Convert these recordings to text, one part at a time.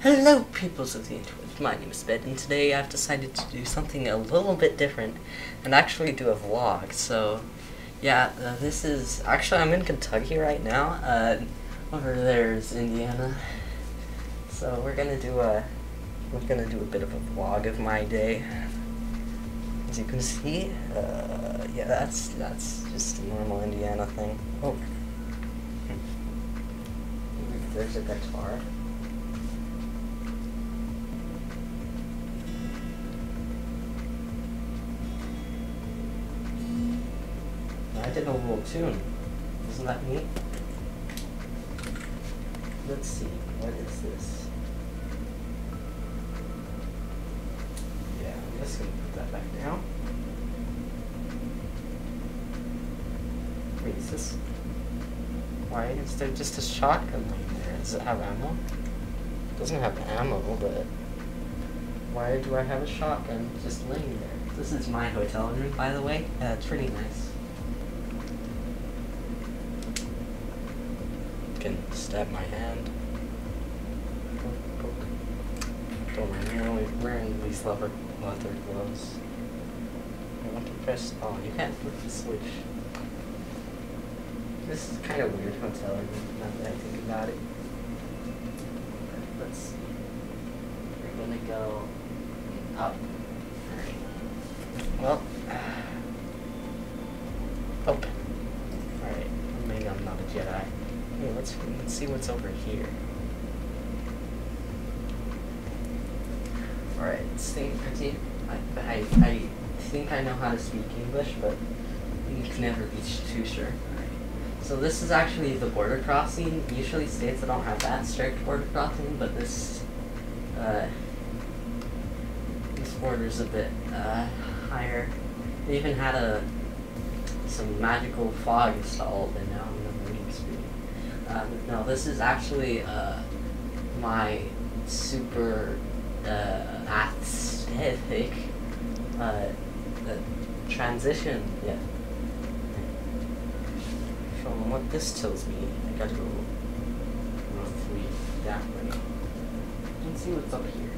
Hello, peoples of the internet. My name is Ben, and today I've decided to do something a little bit different and actually do a vlog. So, yeah, this is actually I'm in Kentucky right now. Over there's Indiana. So we're gonna do a bit of a vlog of my day. As you can see, yeah, that's just a normal Indiana thing. Oh, there's a guitar. I did a little tune. Isn't that neat? Let's see, what is this? Yeah, I'm just gonna put that back down. Wait, is this? Why is there just a shotgun laying there? Does it have ammo? It doesn't have ammo, but why do I have a shotgun just laying there? This is my hotel room, by the way. It's pretty nice. Can stab my hand. Don't mind, I'm only wearing these leather gloves. I want to press. Oh, you can't flip the switch. This is kind of weird hotel room, now that I think about it. Let's see. We're gonna go up. Alright. Well, open. Alright, maybe I'm not a Jedi. Hey, let's see what's over here. Alright, staying pretty. I think I know how to speak English, but you can never be too sure. Alright. So this is actually the border crossing. Usually states that don't have that strict border crossing, but this border's a bit higher. They even had some magical fog installed, and now I'm on the main screen. No, this is actually my super aesthetic transition. Yeah. From what this tells me, I gotta go roughly that way. Let's see what's up here.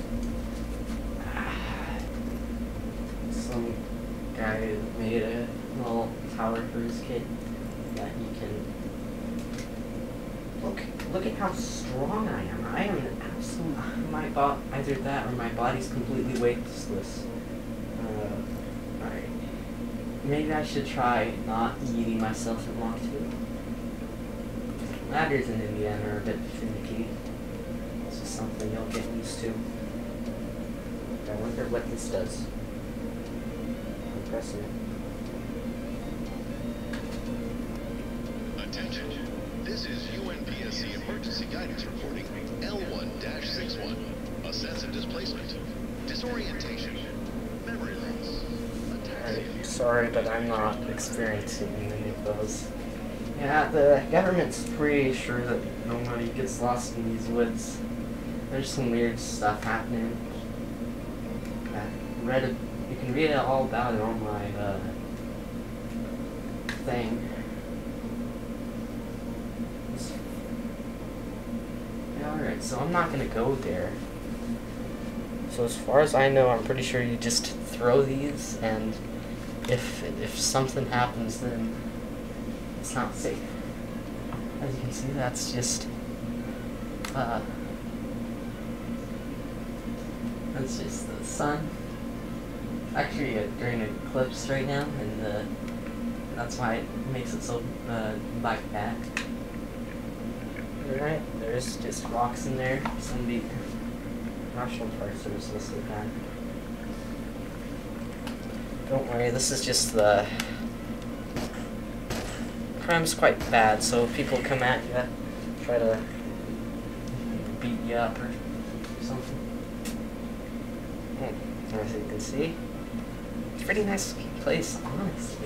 Some guy made a little tower for his kid that he can. Look at how strong I am. I am an absolute. Either that or my body's completely weightless. Alright. Maybe I should try not eating myself at long too. Ladders in Indiana are a bit finicky. This is something you'll get used to. I wonder what this does. I'm pressing it. Attention. This is UNPSC emergency guidance reporting L1-61. A sense of displacement, disorientation, memory loss. Alright, sorry, but I'm not experiencing any of those. Yeah, the government's pretty sure that nobody gets lost in these woods. There's some weird stuff happening. You can read all about it on my thing. Alright, so I'm not gonna go there. So as far as I know, I'm pretty sure you just throw these, and if something happens, then it's not safe. As you can see, that's just the sun. Actually, during an eclipse right now, and that's why it makes it so like that. Alright, there's just rocks in there. Some deep National Park Service listed that. Don't worry, this is just the crime's quite bad, so if people come at you, try to beat you up or something. As you can see, it's a pretty nice place, honestly.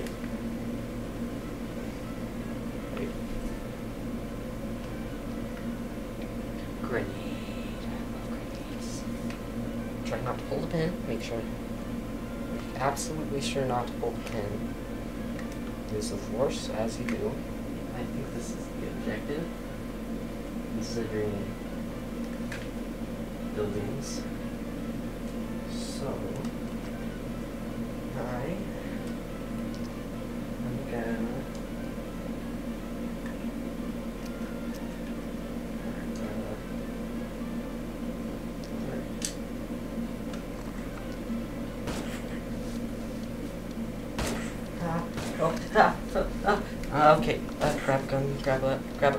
Grenade. I love grenades. Try not to pull the pin. Make absolutely sure not to pull the pin. Use the force as you do. I think this is the objective. Considering buildings. So, I'm gonna... okay, grab a gun, grab a...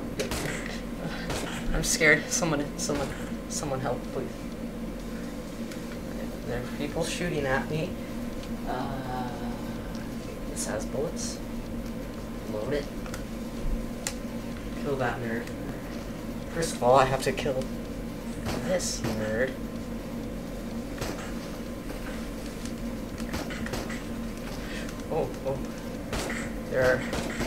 I'm scared. Someone help, please. There are people shooting at me. This has bullets. Load it. Kill that nerd. First of all, I have to kill this nerd. Oh. There are...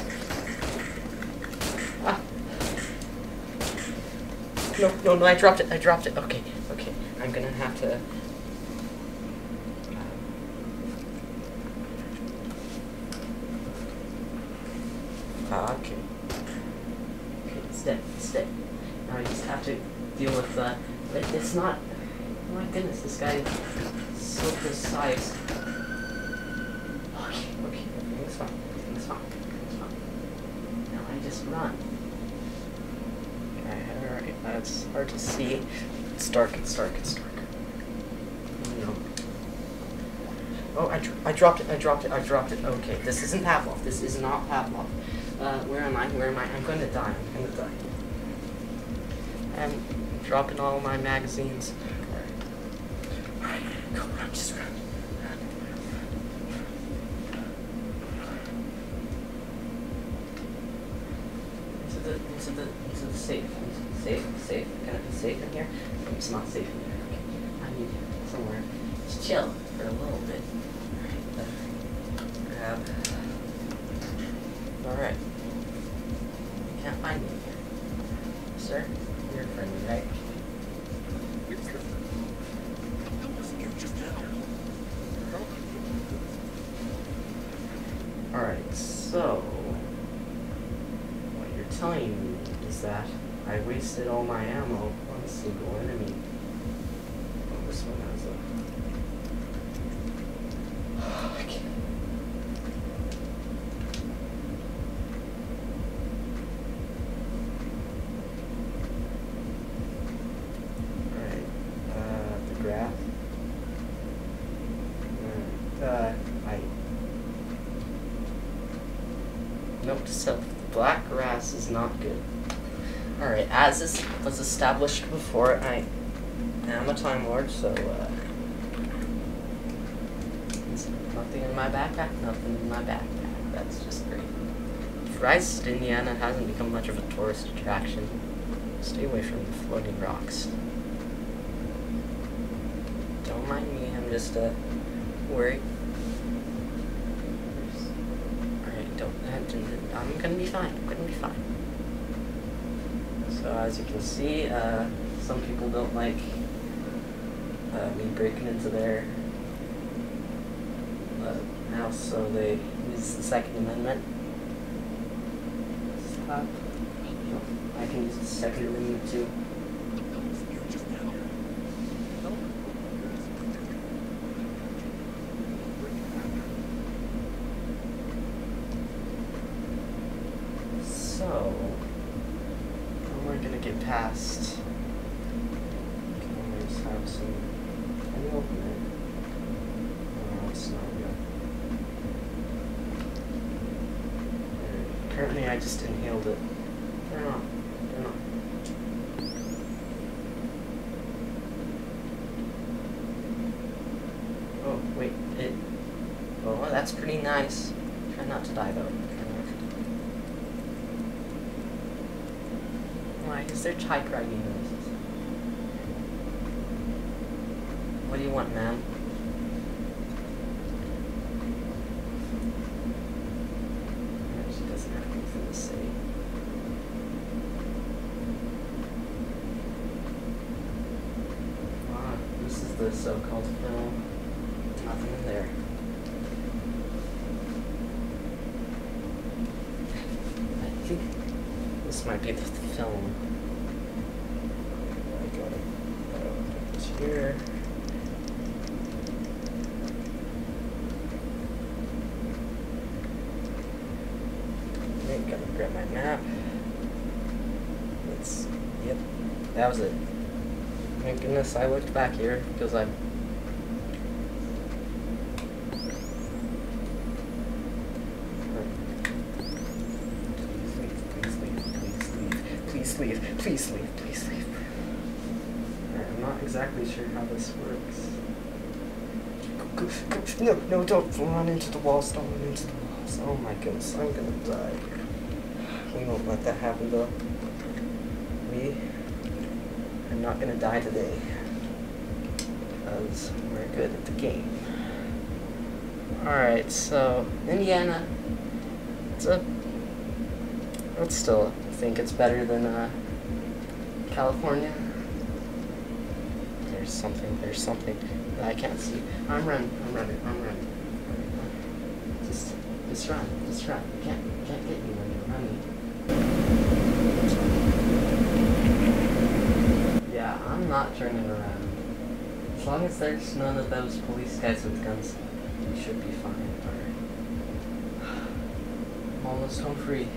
No, I dropped it. Okay. I'm gonna have to... Okay, it's dead. Now I just have to deal with but it's not... Oh my goodness, this guy is so precise. Okay, everything's fine. Now I just run. Alright, that's hard to see. It's dark. No. Oh, I dropped it. Okay, this isn't Pavlov. This is not Pavlov. Where am I? I'm going to die. I'm dropping all my magazines. Alright, go. I'm just running. Into the safe. Safe. Can I be safe in here? No, it's not safe in here. Okay. I need somewhere to chill for a little bit. Alright, grab. Alright. You can't find me here. Sir, you're friendly, right? Alright, so what you're telling me is that I wasted all my ammo on a single enemy. Oh, this one has a... Okay. Alright, the graph. Note to self, black grass is not good. Alright, as this was established before, I am a Time Lord, so, nothing in my backpack, that's just great. Rice, Indiana hasn't become much of a tourist attraction. Stay away from the floating rocks. Don't mind me, I'm just, worried. I'm gonna be fine. So as you can see, some people don't like me breaking into their house, so they use the Second Amendment. Stop. I can use the Second Amendment too. So, we're gonna get past. Can we just have some... Can we open it? No, it's not good. Currently, I just inhaled it. Turn on. Oh, wait, oh, that's pretty nice. Try not to die, though. Why is there typewriting noises? What do you want, ma'am? She doesn't have anything to say. Ah, this is the so-called film. Nothing in there. I think this might be the film. I got it. here. I'm gonna grab my map. Yep, that was it. Thank goodness I looked back here because I. Please leave. Please leave. Please leave. Alright, I'm not exactly sure how this works. Go. No, don't run into the walls. Don't run into the walls. Oh my goodness, I'm gonna die. We won't let that happen though. We are not gonna die today. Because we're good at the game. Alright, so Indiana. I'd still think it's better than California. There's something that I can't see. I'm running. Just run. You can't get me when you're running. Yeah, I'm not turning around. As long as there's none of those police guys with guns, we should be fine. Alright. I'm almost home free.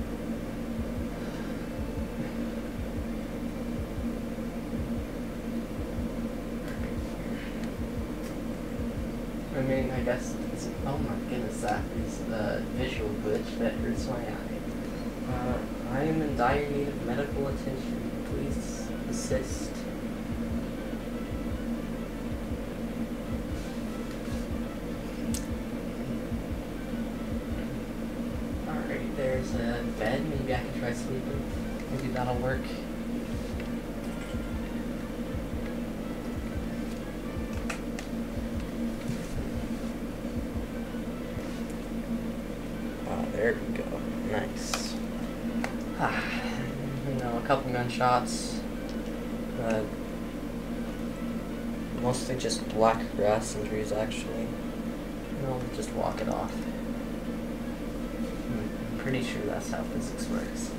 I mean, I guess it's, oh my goodness, that is a visual glitch that hurts my eye. I am in dire need of medical attention. Please assist. Alright, there's a bed. Maybe I can try sleeping. Maybe that'll work. There we go. Nice. You know, a couple gunshots. Mostly just black grass injuries, actually. I'll just walk it off. I'm pretty sure that's how physics works.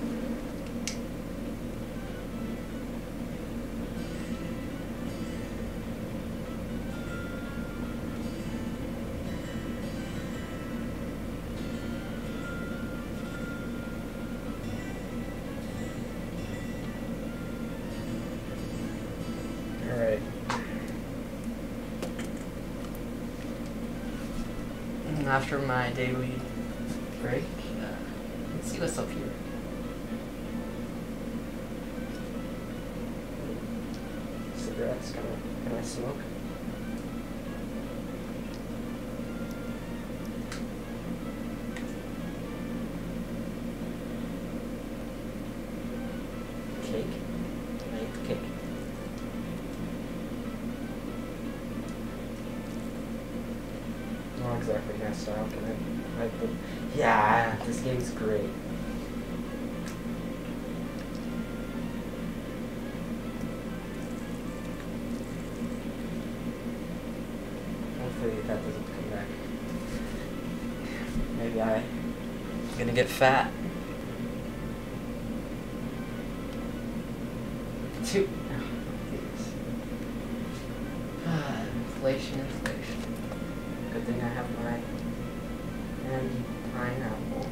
Alright. After my daily break, let's see what's up here. Cigarettes, can I smoke? Cake? Can I eat the cake? Not exactly my style, can I yeah, this game's great. Hopefully that doesn't come back. Maybe I'm gonna get fat. Inflation. Good thing I have my pineapple.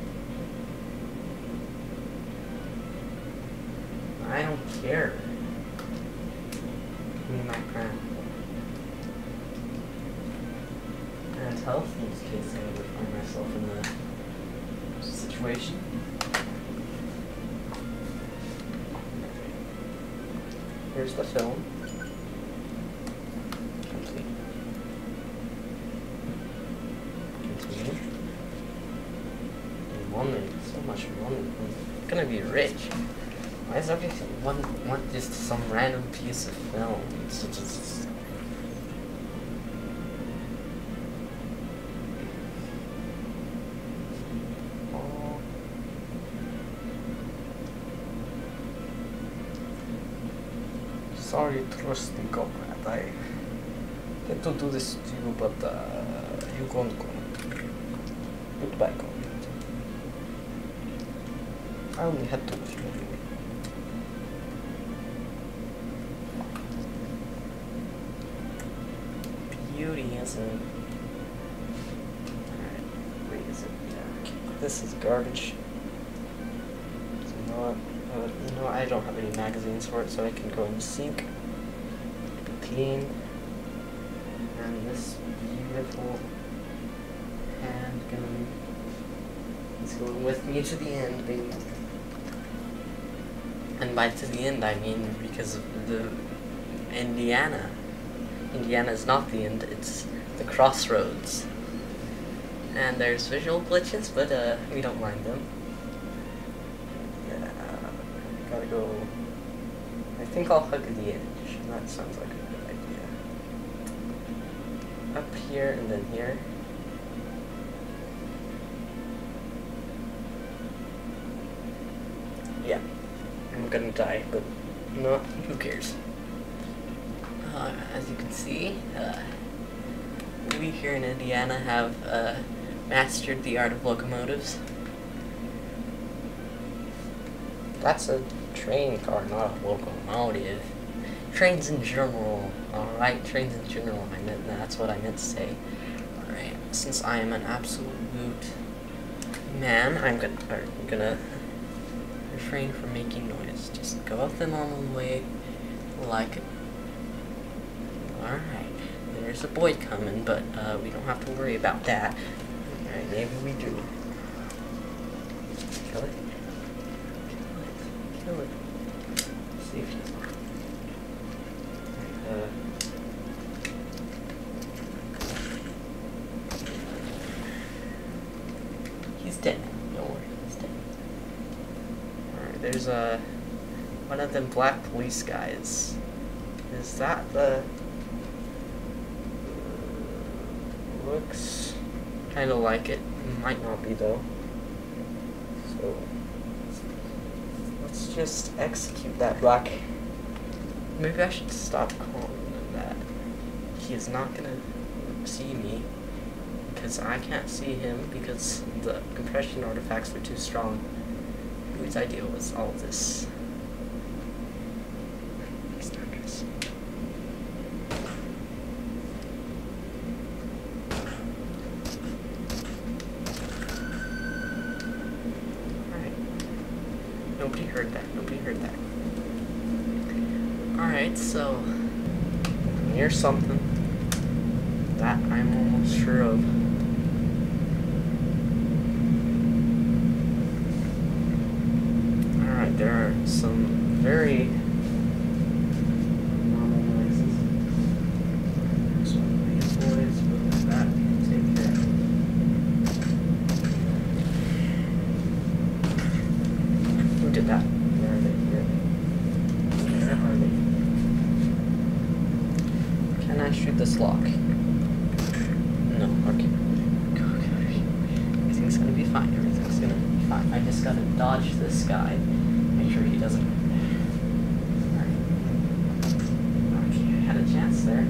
I don't care. Give me my pineapple. And health in this case I ever find myself in the situation. Here's the film. Complete. Continue. Money, so much money. I'm gonna be rich. Why does everyone want just some random piece of film? It's just sorry, trusty comrade. I had to do this to you, but you can't go. Goodbye, comrade. I only had to with you anyway. he isn't. Alright, wait, is it? Yeah, okay. This is garbage. It's not, no, I don't have any magazines for it, so I can go in the sink. Be clean. And this beautiful handgun is going with me to the end, baby. And by to the end, I mean because of the Indiana. Indiana is not the end, it's the crossroads. And there's visual glitches, but we don't mind them. Yeah, gotta go. I think I'll hug the edge. That sounds like a good idea. Up here and then here. Yeah. I'm gonna die, but no, who cares? As you can see, we here in Indiana have mastered the art of locomotives. That's a train car, not a locomotive. Trains in general, alright? Trains in general, that's what I meant to say. Alright, since I am an absolute man, I'm gonna refrain from making noise. Just go up the normal way, like it. Alright, there's a boy coming, but we don't have to worry about that. Alright, maybe we do. Kill it. Kill it. See if he's on. He's dead now. Don't worry, he's dead. Alright, there's one of them black police guys. Is that the... looks kind of like it. Might not be though. So let's just execute that black. Maybe I should stop calling him that. He is not gonna see me because I can't see him because the compression artifacts are too strong. Whose idea was all this? He's not gonna see me. Nobody heard that. Nobody heard that. Alright, so here's something that I'm almost sure of. Alright, there are some very normal noises. So these boys with that take care. Who did that? Where are they? Where are they? Can I shoot this lock? No, okay. Everything's gonna be fine. Everything's gonna be fine. I just gotta dodge this guy. Make sure he doesn't. Alright. Okay, I had a chance there.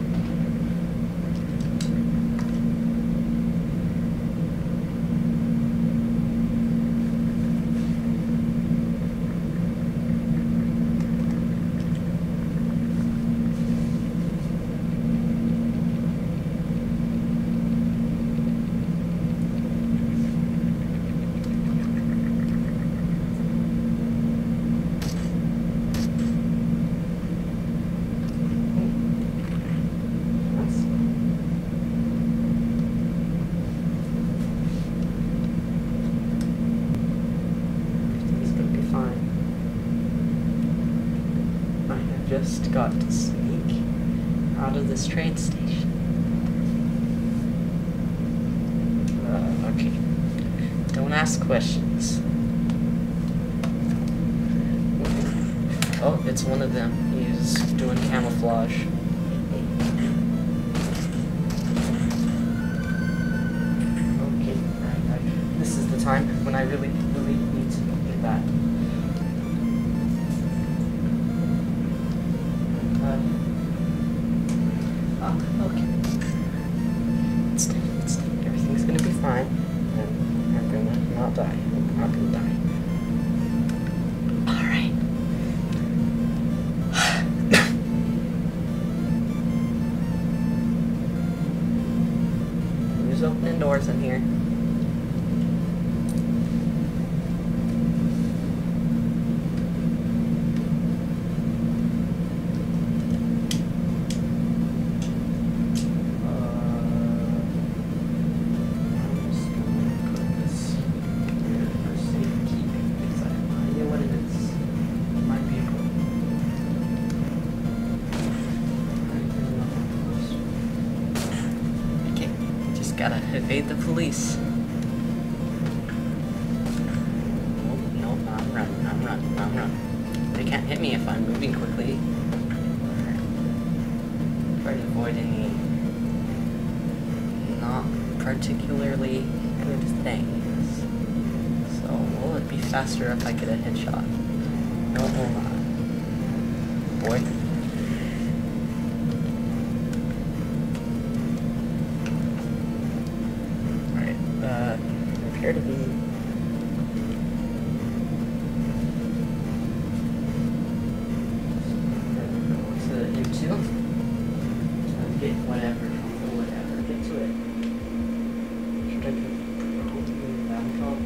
Just got to sneak out of this train station. Okay. Don't ask questions. Oh, it's one of them. He's doing camouflage. Okay, right. This is the time when I really need to get that. Okay. It's dead. Everything's gonna be fine. And I'm gonna not die. I'm not gonna die. Alright. who's opening doors in here. I'm just gonna put this here for safekeeping because I have no idea what it is. Might be okay, just gotta evade the police. Oh, no, I'm running. They can't hit me if I'm moving quickly. Try to avoid any not particularly good things. So, will it be faster if I get a headshot? No, it will not. Boy. Alright, appear to be... What's the M2? Get whatever from the whatever. Get to it. Should I put down top?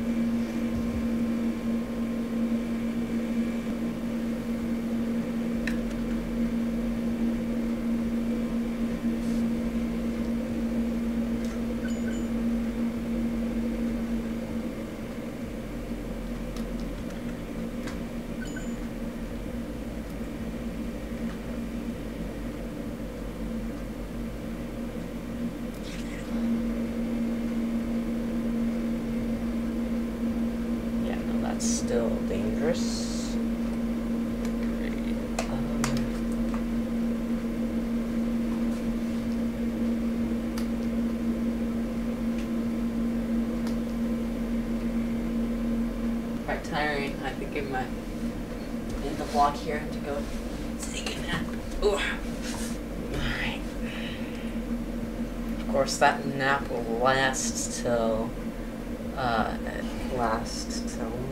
Still dangerous. Quite tiring. I think I might end the vlog here. I have to go take a nap. Ooh. Alright. Of course, that nap will last till